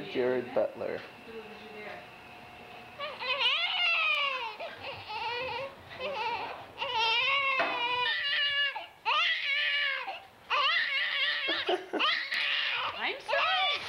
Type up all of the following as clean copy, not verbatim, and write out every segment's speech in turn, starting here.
Jared Butler. I'm sorry.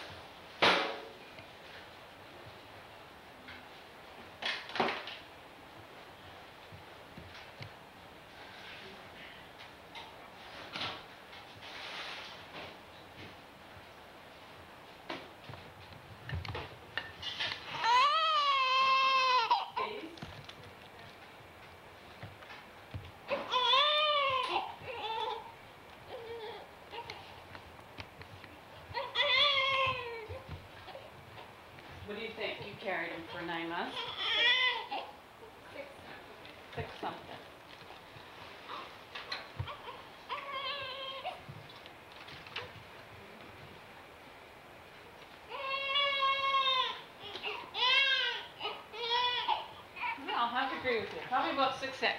What do you think? You carried him for 9 months? 6 something. No, I'll have to agree with you. Probably about 6'6".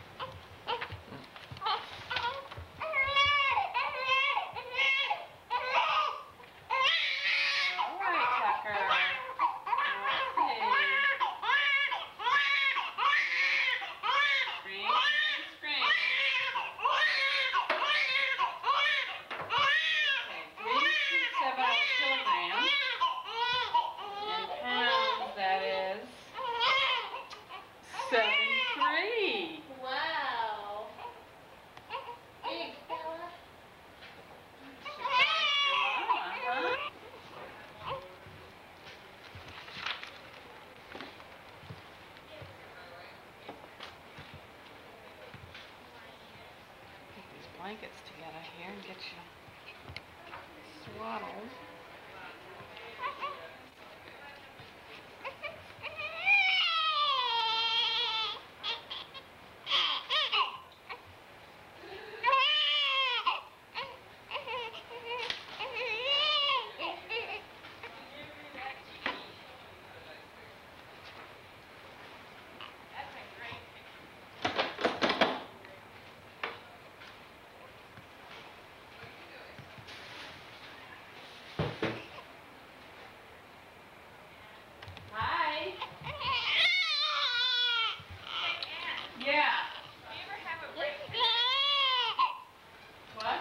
Wow. Big fella. Get these blankets together here and get you swaddled. Hi. Yeah. What?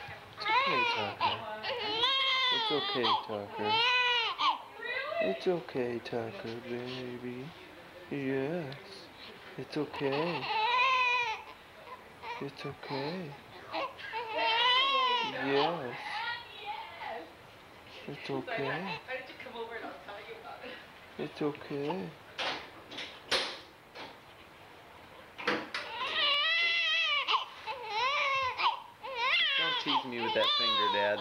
It's okay, Tucker. It's okay, Tucker, baby. Yes. It's okay. It's okay. Yes. It's okay. Why don't you come over and I'll tell you about it? It's okay. Don't tease me with that finger, Dad.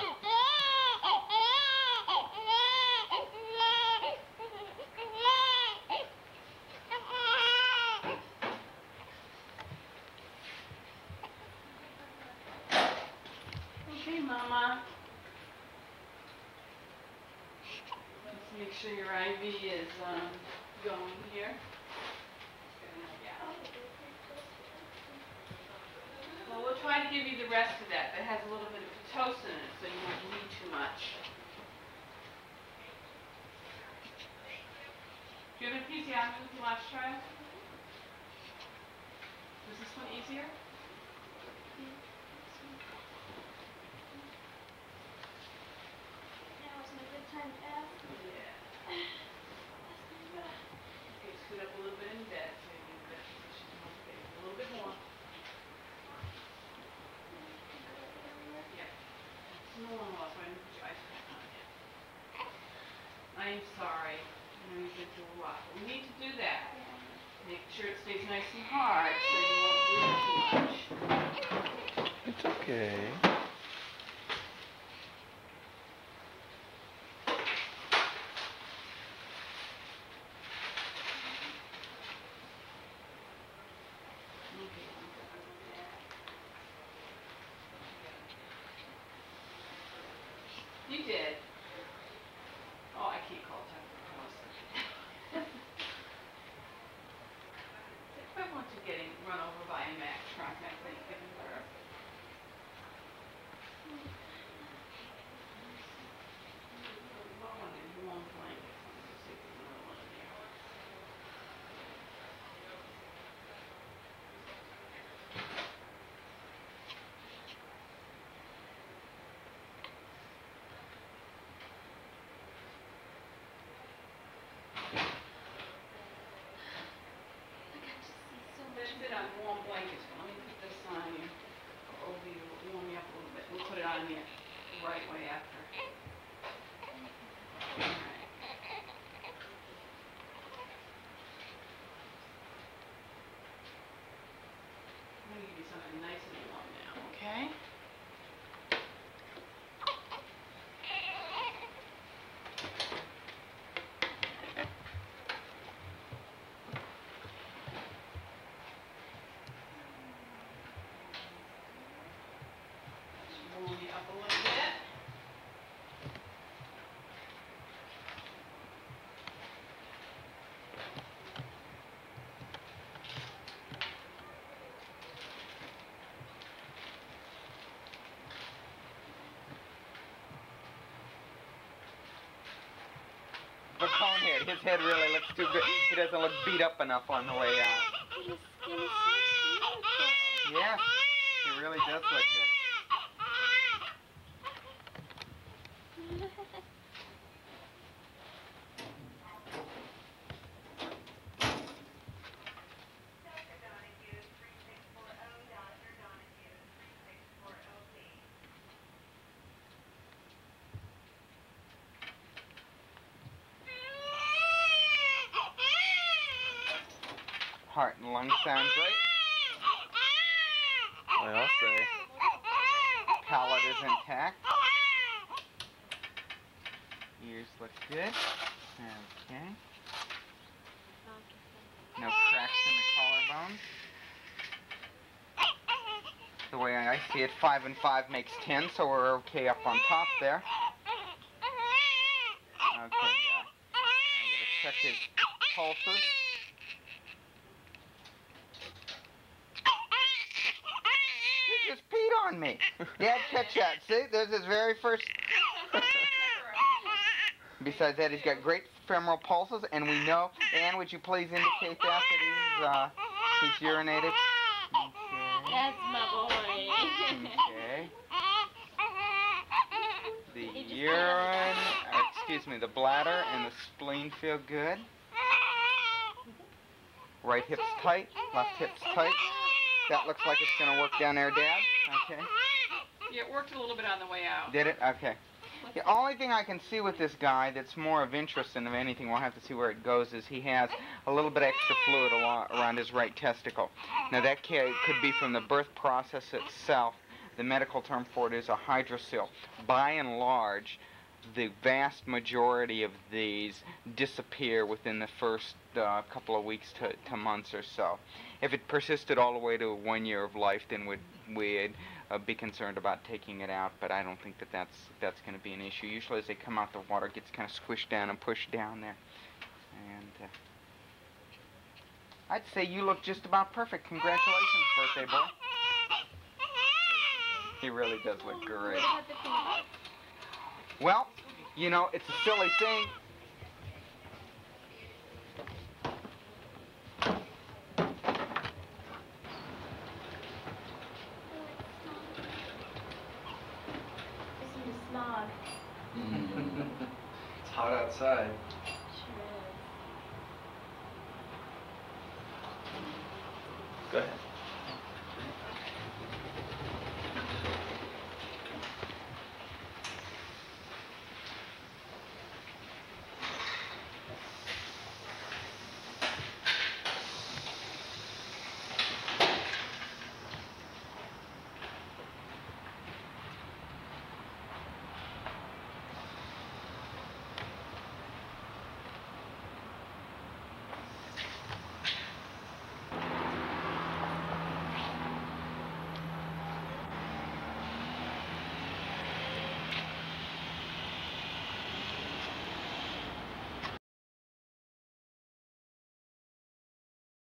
Okay, Mama. Let's make sure your IV is going here. Well, we'll try to give you the rest of that. That has a little bit of Pitocin in it, so you won't need too much. Do you have an episiotomy with your last trial? Was this one easier? Now isn't a good time to ask. Yeah. Okay, scoot up a little bit in bed so you get that position more stable. A little bit more. Yeah. It's normal, so I didn't put your ice pack on yet. I'm sorry. I know you've been through a lot, but we need to do that. Make sure it stays nice and hard so you won't bleed too much. It's okay. You did. Oh, I can't call Tucker. I want you getting run over by a Mack truck, I think, giving birth. sit on warm blankets. Let me put this on you. Over you. Warm me up a little bit. We'll put it on you the right way after. Alright. I'm gonna give you something nice and warm now, okay? Just warm you up a little bit. The conehead, his head really looks too good. He doesn't look beat up enough on the way out. His skin is so beautiful. Yeah, he really does look good. Heart and lung sound great. I'll say. Palate is intact. Ears look good. Okay. No cracks in the collarbone. The way I see it, 5 and 5 makes 10, so we're okay up on top there. Okay, I'm gonna check his pulses. He just peed on me. Dad, catch that. See, there's his very first. Besides that, he's got great femoral pulses, and we know. Anne, would you please indicate that he's urinated? Okay. That's my boy. Okay. The urine, excuse me, the bladder and the spleen feel good. Right hip's tight, left hip's tight. That looks like it's going to work down there, Dad. Okay. Yeah, it worked a little bit on the way out. Did it? Okay. The only thing I can see with this guy that's more of interest than of anything, we'll have to see where it goes, is he has a little bit extra fluid around his right testicle. Now that could be from the birth process itself. The medical term for it is a hydrocele. By and large, the vast majority of these disappear within the first couple of weeks to months or so. If it persisted all the way to 1 year of life, then we'd be concerned about taking it out, but I don't think that's going to be an issue. Usually as they come out, the water gets kind of squished down and pushed down there. And I'd say you look just about perfect. Congratulations, birthday boy. He really does look great. Well, you know, it's a silly thing. It's hot outside. Sure is. Go ahead.